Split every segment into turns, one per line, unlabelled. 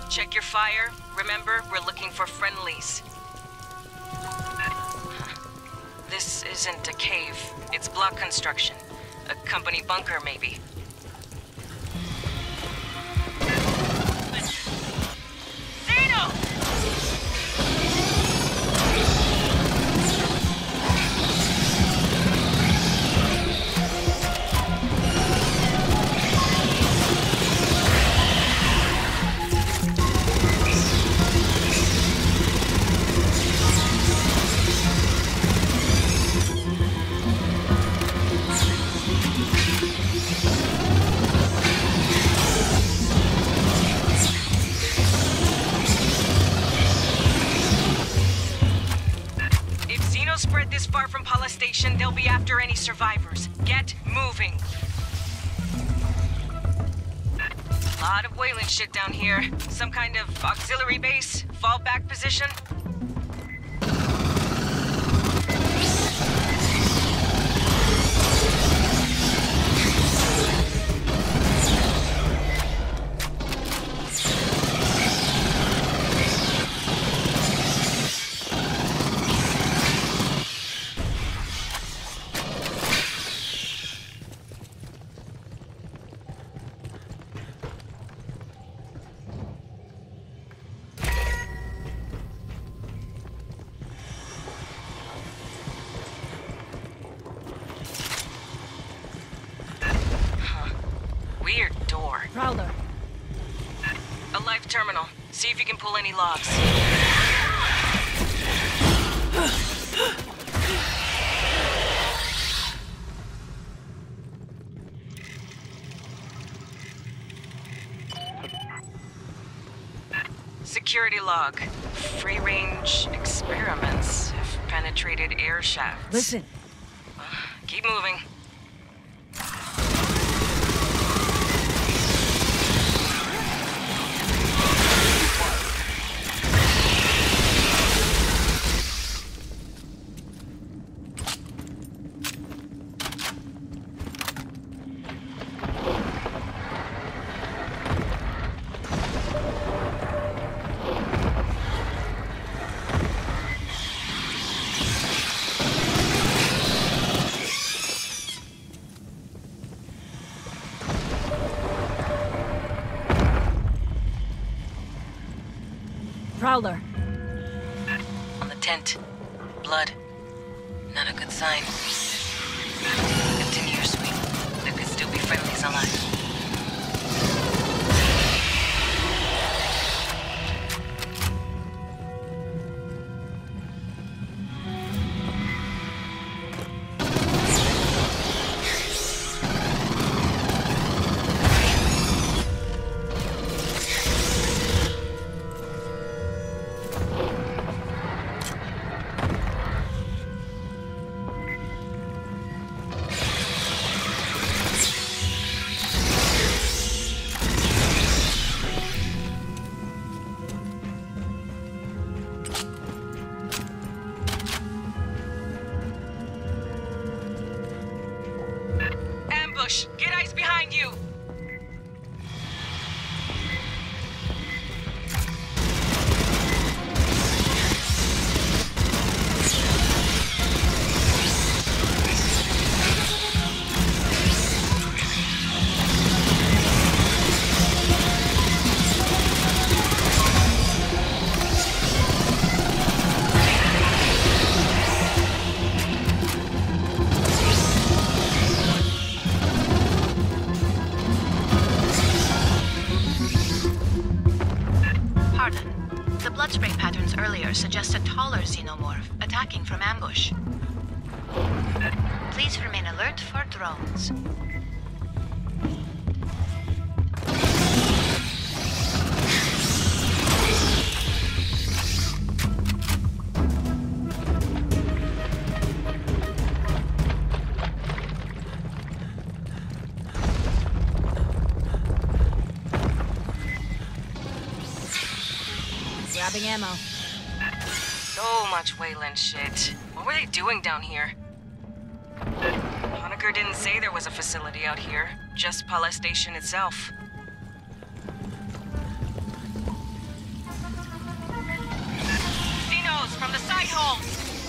Check your fire. Remember, we're looking for friendlies. This isn't a cave. It's block construction. A company bunker, maybe. Zeno! Spread this far from Pala Station, they'll be after any survivors. Get moving. Lot of Wayland shit down here. Some kind of auxiliary base? Fallback position? Weird door.
Prowler.
A live terminal. See if you can pull any logs. Security log. Free-range experiments have penetrated air shafts.
Listen.
Keep moving.
Prowler.
On the tent. Blood. Not a good sign. Continue your sweep. There could still be friendlies alive. Get eyes behind you!
blood spray patterns earlier suggest a taller xenomorph attacking from ambush. Please remain alert for drones.
Grabbing ammo.
So much Wayland shit. What were they doing down here? Honecker didn't say there was a facility out here, just Pala Station itself. Xenos from the side holes!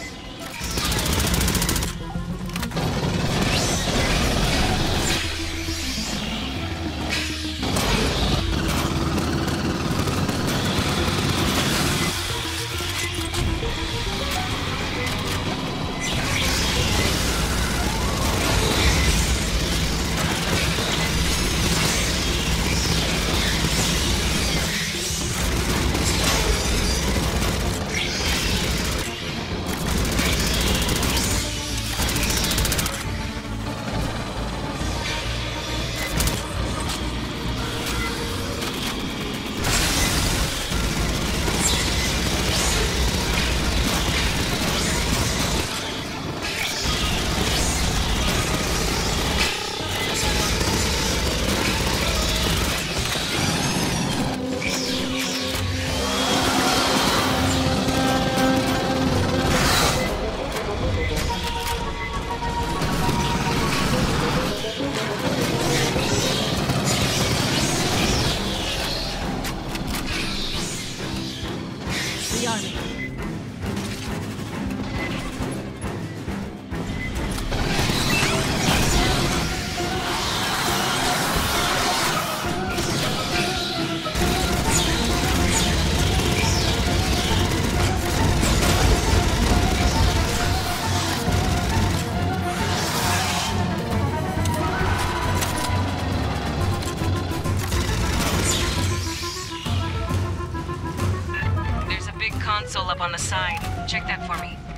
Console up on the side. Check that for me.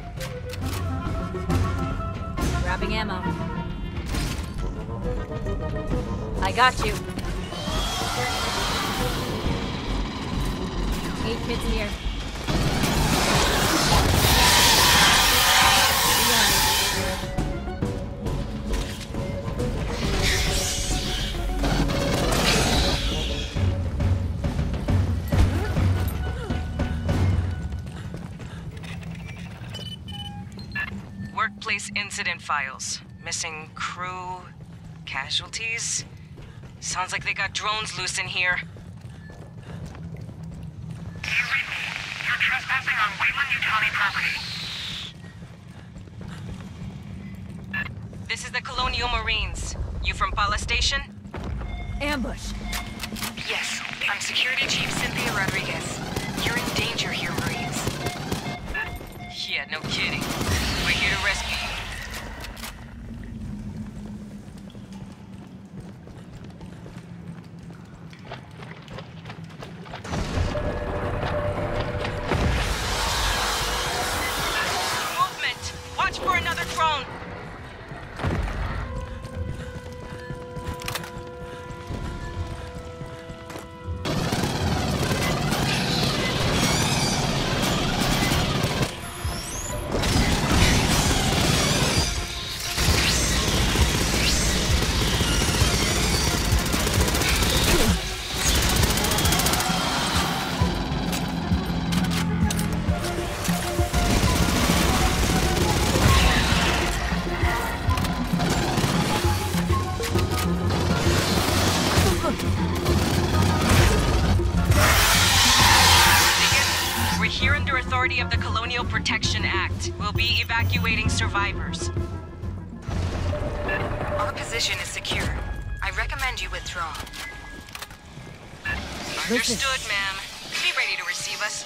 Grabbing ammo. I got you. 8 kids here.
Workplace incident files. Missing crew, casualties. Sounds like they got drones loose in here.
Do you read me? You're trespassing on Wayland Yutani property.
This is the Colonial Marines. You from Pala Station?
Ambush.
Yes, I'm Security Chief Cynthia Rodriguez. You're in danger here, Marines.
Yeah, no kidding. We're here to rescue you. Movement! Watch for another drone! Of the Colonial Protection Act. We'll be evacuating survivors.
Our position is secure. I recommend you withdraw.
Understood, ma'am. Be ready to receive us.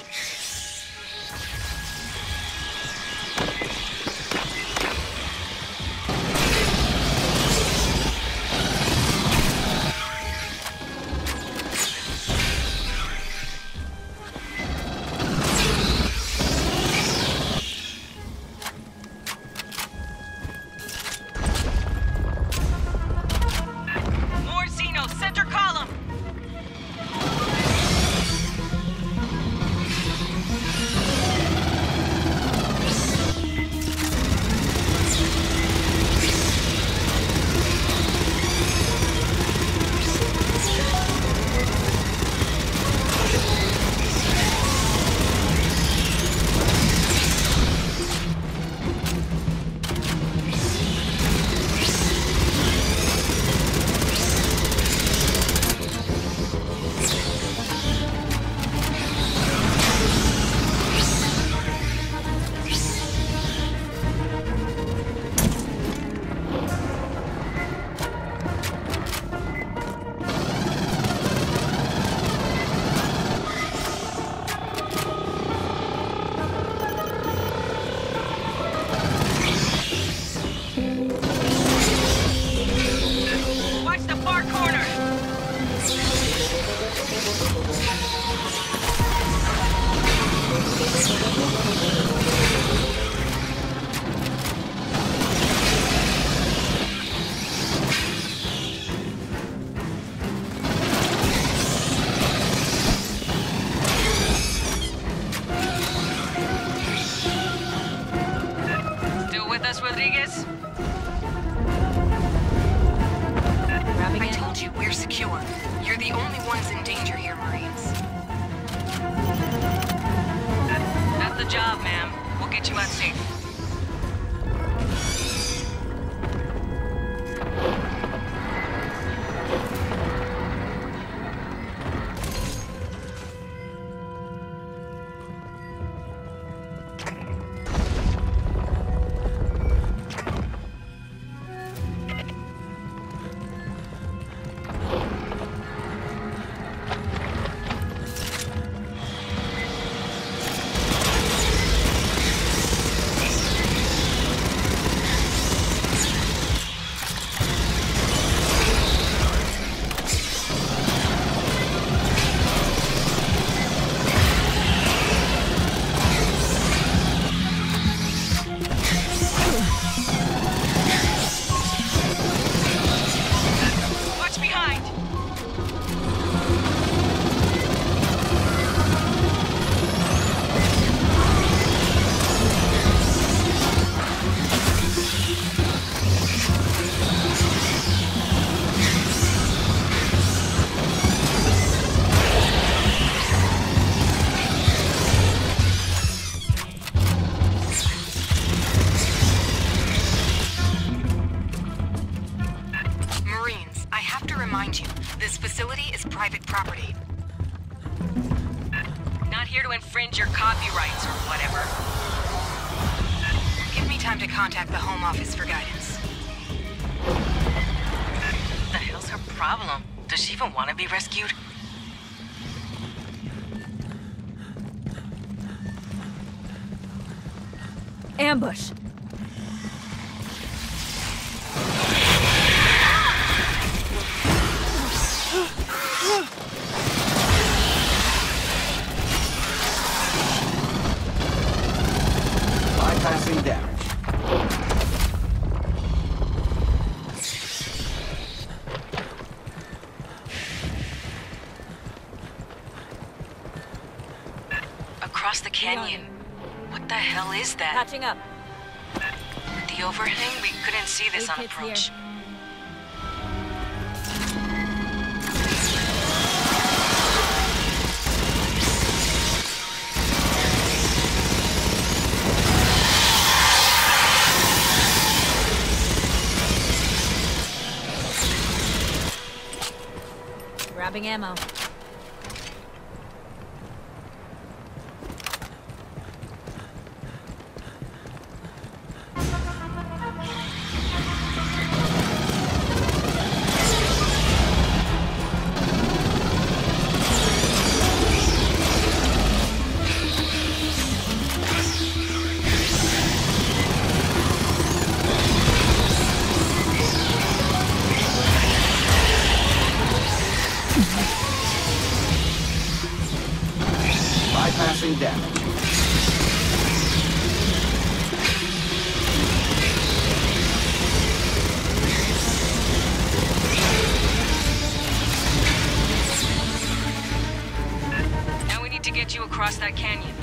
You're the only ones in danger here, Marines.
That's the job, ma'am. We'll get you out safe. Watch behind!
Marines, I have to remind you, this facility is private property.
Not here to infringe your copyrights or whatever.
Give me time to contact the Home Office for guidance.
What the hell's her problem? Does she even want to be rescued?
Ambush.
Bypassing damage.
Across the canyon. What the hell is that?
Patching up.
With the overhang, we couldn't see this on
Hey, kids,
approach.
here. Grabbing ammo.
Bypassing damage.
Now we need to get you across that canyon.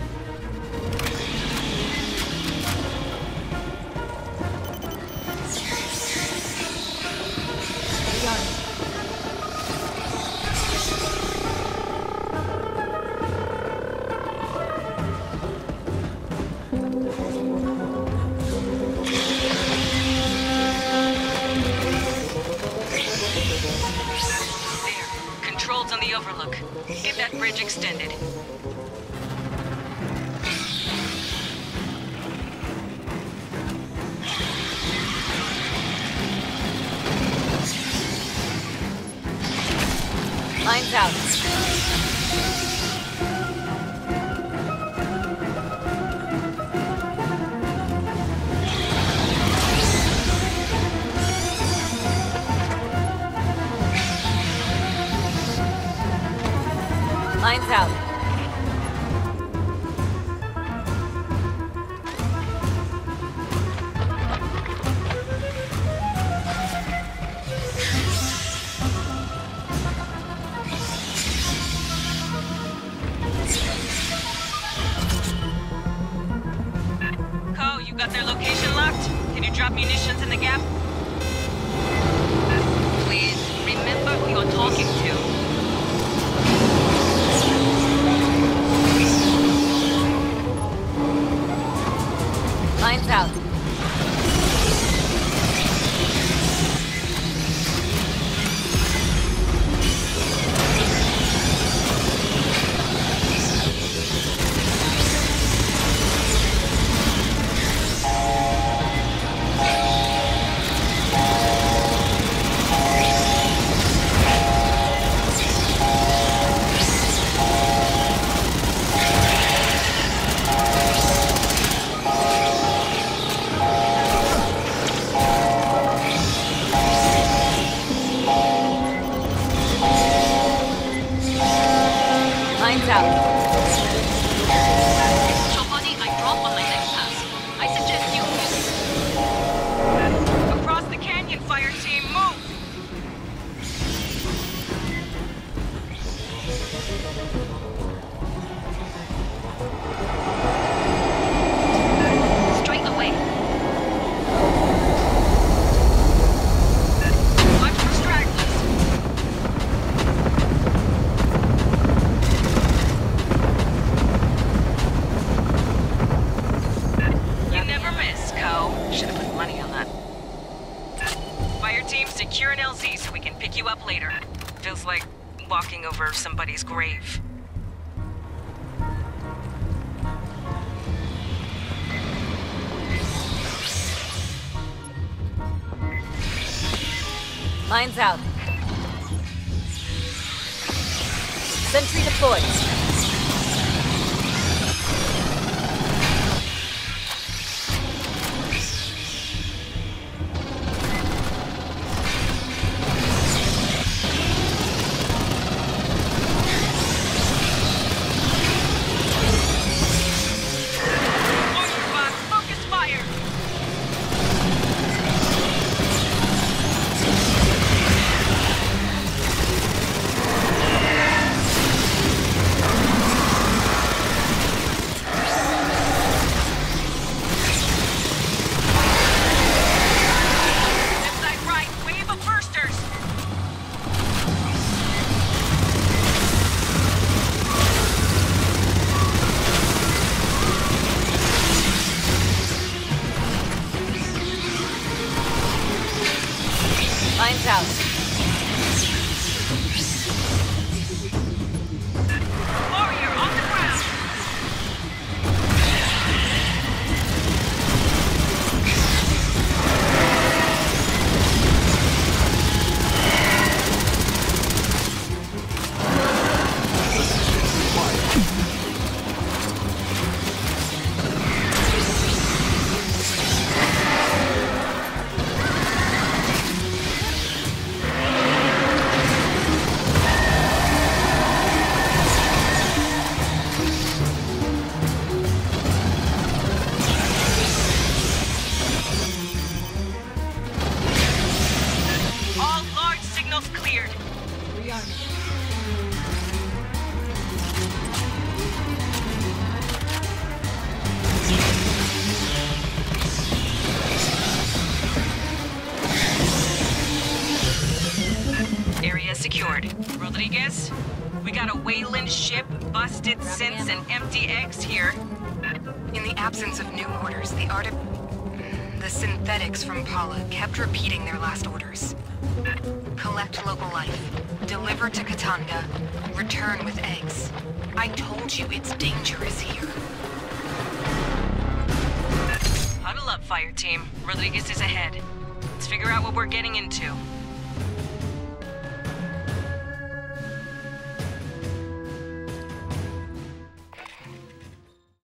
There. Controls on the overlook. Get that bridge extended.
Lines out. Lines out.
Co, you got their location locked? Can you drop munitions in the gap? Please, remember your toss sticking to.
Lines out. Lines out.
Chobani, I drop on my next pass. I suggest you...
Across the canyon, fire team, move!
Straight away.
Watch for stragglers. You never miss, Co. Should have put money on that. Fire team, secure an LZ so we can pick you up later. Feels like walking over somebody's grave.
Lines out. Sentry deployed.
Focus fire! Left side right, wave of bursters!
Lines out.
Warrior on the ground! All large signals cleared. Area secured. Rodriguez, we got a Wayland ship, busted synths, and empty eggs here.
In the absence of new orders, the synthetics from Paula kept repeating their last orders. Collect local life, deliver to Katanga, return with eggs. I told you it's dangerous here.
Huddle up, fire team. Rodriguez is ahead. Let's figure out what we're getting into.